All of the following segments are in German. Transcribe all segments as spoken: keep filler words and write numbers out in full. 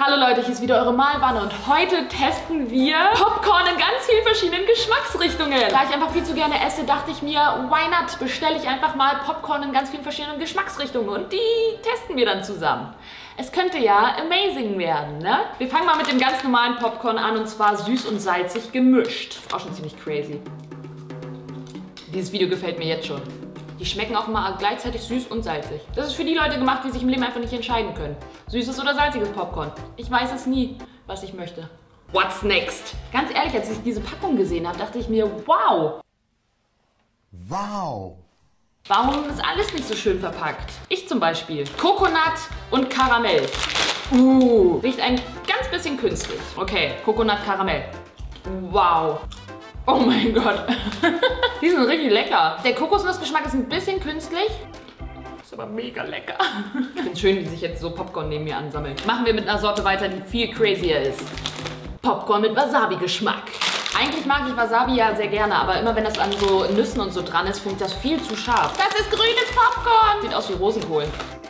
Hallo Leute, hier ist wieder eure Malwanne und heute testen wir Popcorn in ganz vielen verschiedenen Geschmacksrichtungen. Da ich einfach viel zu gerne esse, dachte ich mir, why not? Bestelle ich einfach mal Popcorn in ganz vielen verschiedenen Geschmacksrichtungen und die testen wir dann zusammen. Es könnte ja amazing werden, ne? Wir fangen mal mit dem ganz normalen Popcorn an und zwar süß und salzig gemischt. Ist auch schon ziemlich crazy. Dieses Video gefällt mir jetzt schon. Die schmecken auch mal gleichzeitig süß und salzig. Das ist für die Leute gemacht, die sich im Leben einfach nicht entscheiden können. Süßes oder salziges Popcorn. Ich weiß es nie, was ich möchte. What's next? Ganz ehrlich, als ich diese Packung gesehen habe, dachte ich mir, wow. Wow. Warum ist alles nicht so schön verpackt? Ich zum Beispiel. Coconut und Karamell. Uh, riecht ein ganz bisschen künstlich. Okay, Coconut Karamell. Wow. Oh mein Gott. Die sind richtig lecker. Der Kokosnussgeschmack ist ein bisschen künstlich. Ist aber mega lecker. Ich finde es schön, wie sich jetzt so Popcorn neben mir ansammelt. Machen wir mit einer Sorte weiter, die viel crazier ist. Popcorn mit Wasabi-Geschmack. Eigentlich mag ich Wasabi ja sehr gerne, aber immer wenn das an so Nüssen und so dran ist, finde ich das viel zu scharf. Das ist grünes Popcorn. Sieht aus wie Rosenkohl.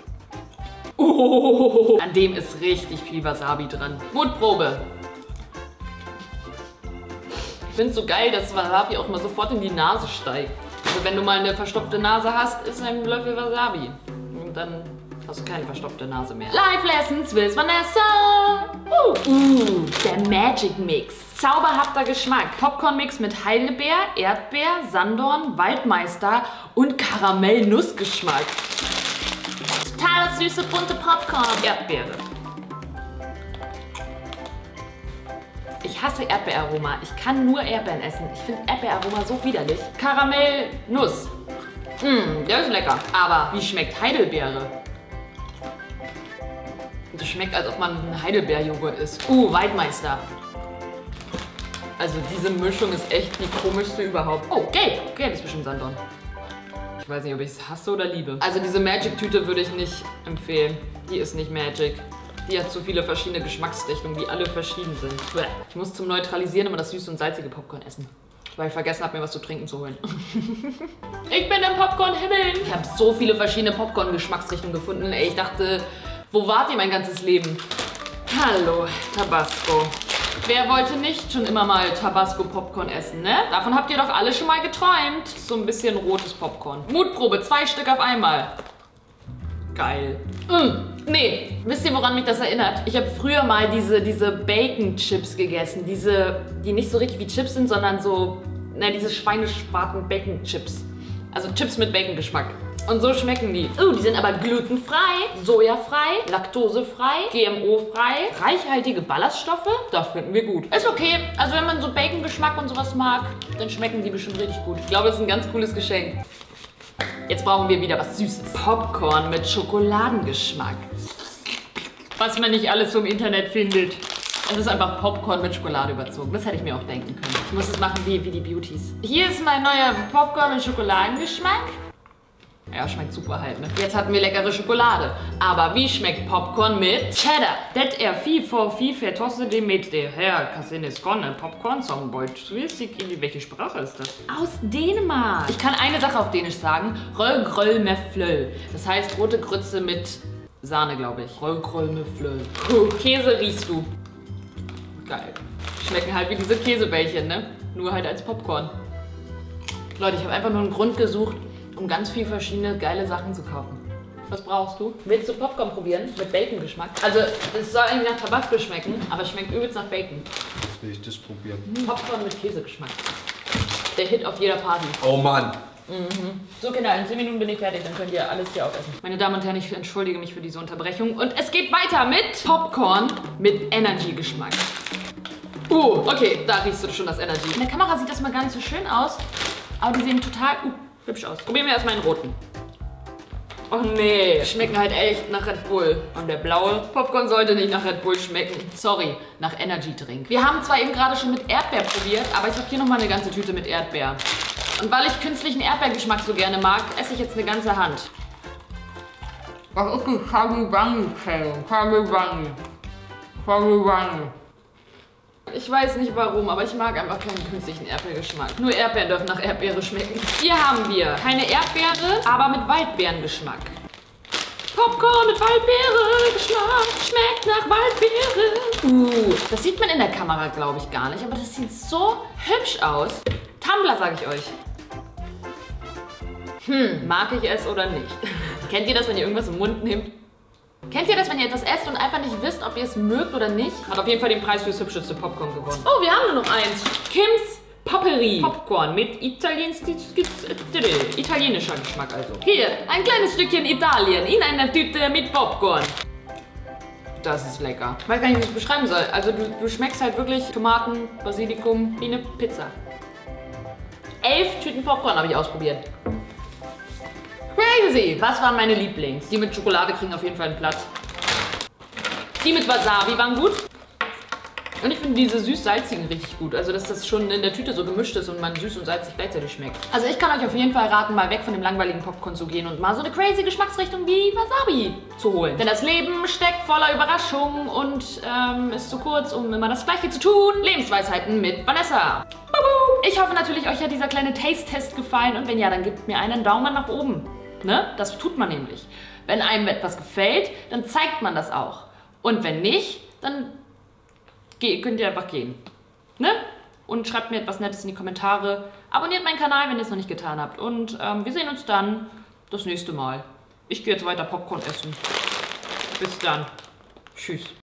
Oh, an dem ist richtig viel Wasabi dran. Mutprobe. Ich finde es so geil, dass Wasabi auch mal sofort in die Nase steigt. Also wenn du mal eine verstopfte Nase hast, ist ein Löffel Wasabi. Und dann hast du keine verstopfte Nase mehr. Live Lessons with Vanessa. Uh, uh, der Magic Mix. Zauberhafter Geschmack. Popcorn-Mix mit Heidelbeer, Erdbeer, Sanddorn, Waldmeister und Karamell-Nussgeschmack. Total süße, bunte Popcorn. Erdbeere. Ich hasse Erdbeeraroma. Ich kann nur Erdbeeren essen. Ich finde Erdbeeraroma so widerlich. Karamell, Nuss. Mmm, der ist lecker. Aber wie schmeckt Heidelbeere? Das schmeckt, als ob man ein Heidelbeerjoghurt isst. Uh, Waldmeister. Also diese Mischung ist echt die komischste überhaupt. Oh, gelb. Gelb ist bestimmt Sanddorn. Ich weiß nicht, ob ich es hasse oder liebe. Also diese Magic-Tüte würde ich nicht empfehlen. Die ist nicht Magic. Die hat zu viele verschiedene Geschmacksrichtungen, die alle verschieden sind. Ich muss zum Neutralisieren immer das süße und salzige Popcorn essen. Weil ich vergessen habe, mir was zu trinken zu holen. Ich bin im Popcorn-Himmel. Ich habe so viele verschiedene Popcorn-Geschmacksrichtungen gefunden. Ey, ich dachte, wo wart ihr mein ganzes Leben? Hallo, Tabasco. Wer wollte nicht schon immer mal Tabasco-Popcorn essen, ne? Davon habt ihr doch alle schon mal geträumt. So ein bisschen rotes Popcorn. Mutprobe, zwei Stück auf einmal. Geil. Mm. Nee, wisst ihr, woran mich das erinnert? Ich habe früher mal diese, diese Bacon-Chips gegessen. Diese, die nicht so richtig wie Chips sind, sondern so, na, diese Schweinespaten-Bacon-Chips. Also Chips mit Bacon-Geschmack. Und so schmecken die. Oh, die sind aber glutenfrei, sojafrei, laktosefrei, G M O-frei, reichhaltige Ballaststoffe. Das finden wir gut. Ist okay. Also wenn man so Bacon-Geschmack und sowas mag, dann schmecken die bestimmt richtig gut. Ich glaube, das ist ein ganz cooles Geschenk. Jetzt brauchen wir wieder was Süßes. Popcorn mit Schokoladengeschmack. Was man nicht alles so im Internet findet. Es ist einfach Popcorn mit Schokolade überzogen. Das hätte ich mir auch denken können. Ich muss es machen wie, wie die Beauties. Hier ist mein neuer Popcorn mit Schokoladengeschmack. Ja, schmeckt super halt, ne? Jetzt hatten wir leckere Schokolade. Aber wie schmeckt Popcorn mit Cheddar? Det är fy för fy förtossade med det här Kassineskonne Popcorn Songboy. Welche Sprache ist das? Aus Dänemark. Ich kann eine Sache auf Dänisch sagen. Röll gröll med flöll. Das heißt rote Grütze mit Sahne, glaube ich. Röll gröll med flöll. Puh, Käse riechst du. Geil. Schmecken halt wie diese Käsebällchen, ne? Nur halt als Popcorn. Leute, ich habe einfach nur einen Grund gesucht, um ganz viele verschiedene geile Sachen zu kaufen. Was brauchst du? Willst du Popcorn probieren? Mit Bacon-Geschmack? Also, es soll eigentlich nach Tabasco schmecken, aber es schmeckt übelst nach Bacon. Jetzt will ich das probieren. Popcorn mit Käsegeschmack. Der Hit auf jeder Party. Oh Mann. Mhm. So Kinder, in zehn Minuten bin ich fertig, dann könnt ihr alles hier aufessen. Meine Damen und Herren, ich entschuldige mich für diese Unterbrechung. Und es geht weiter mit Popcorn mit Energy-Geschmack. Uh, okay, da riechst du schon das Energy. In der Kamera sieht das mal gar nicht so schön aus, aber die sehen total... Uh, hübsch aus. Probieren wir erstmal einen roten. Oh nee, die schmecken halt echt nach Red Bull. Und der blaue Popcorn sollte nicht nach Red Bull schmecken. Sorry, nach Energy Drink. Wir haben zwar eben gerade schon mit Erdbeer probiert, aber ich habe hier nochmal eine ganze Tüte mit Erdbeer. Und weil ich künstlichen Erdbeergeschmack so gerne mag, esse ich jetzt eine ganze Hand. Was ist die Charibangi-Creme? Charibangi. Charibangi. Ich weiß nicht warum, aber ich mag einfach keinen künstlichen Erdbeergeschmack. Nur Erdbeeren dürfen nach Erdbeere schmecken. Hier haben wir keine Erdbeere, aber mit Waldbeerengeschmack. Popcorn mit Waldbeere, Geschmack, schmeckt nach Waldbeere. Uh, das sieht man in der Kamera, glaube ich, gar nicht, aber das sieht so hübsch aus. Tumblr, sage ich euch. Hm, mag ich es oder nicht? Kennt ihr das, wenn ihr irgendwas im Mund nehmt? Kennt ihr das, wenn ihr etwas esst und einfach nicht wisst, ob ihr es mögt oder nicht? Hat auf jeden Fall den Preis fürs hübscheste Popcorn gewonnen. Oh, wir haben nur noch eins. Kims Poppery Popcorn mit italienisch, italienischer Geschmack also. Hier, ein kleines Stückchen Italien in einer Tüte mit Popcorn. Das ist lecker. Ich weiß gar nicht, wie ich es beschreiben soll. Also du, du schmeckst halt wirklich Tomaten, Basilikum wie eine Pizza. Elf Tüten Popcorn habe ich ausprobiert. Crazy! Was waren meine Lieblings? Die mit Schokolade kriegen auf jeden Fall einen Platz. Die mit Wasabi waren gut. Und ich finde diese süß-salzigen richtig gut. Also, dass das schon in der Tüte so gemischt ist und man süß und salzig gleichzeitig schmeckt. Also, ich kann euch auf jeden Fall raten, mal weg von dem langweiligen Popcorn zu gehen und mal so eine crazy Geschmacksrichtung wie Wasabi zu holen. Denn das Leben steckt voller Überraschungen und ähm, ist zu kurz, um immer das Gleiche zu tun. Lebensweisheiten mit Vanessa. Ich hoffe natürlich, euch hat dieser kleine Taste-Test gefallen und wenn ja, dann gebt mir einen Daumen nach oben. Ne? Das tut man nämlich. Wenn einem etwas gefällt, dann zeigt man das auch. Und wenn nicht, dann könnt ihr einfach gehen. Ne? Und schreibt mir etwas Nettes in die Kommentare. Abonniert meinen Kanal, wenn ihr es noch nicht getan habt. Und ähm, wir sehen uns dann das nächste Mal. Ich gehe jetzt weiter Popcorn essen. Bis dann. Tschüss.